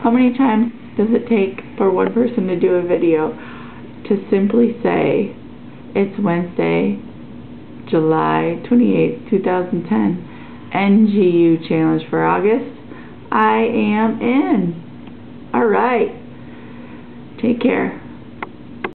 How many times does it take for one person to do a video to simply say, it's Wednesday, July 28th, 2010, NGU challenge for August? I am in. Alright. Take care.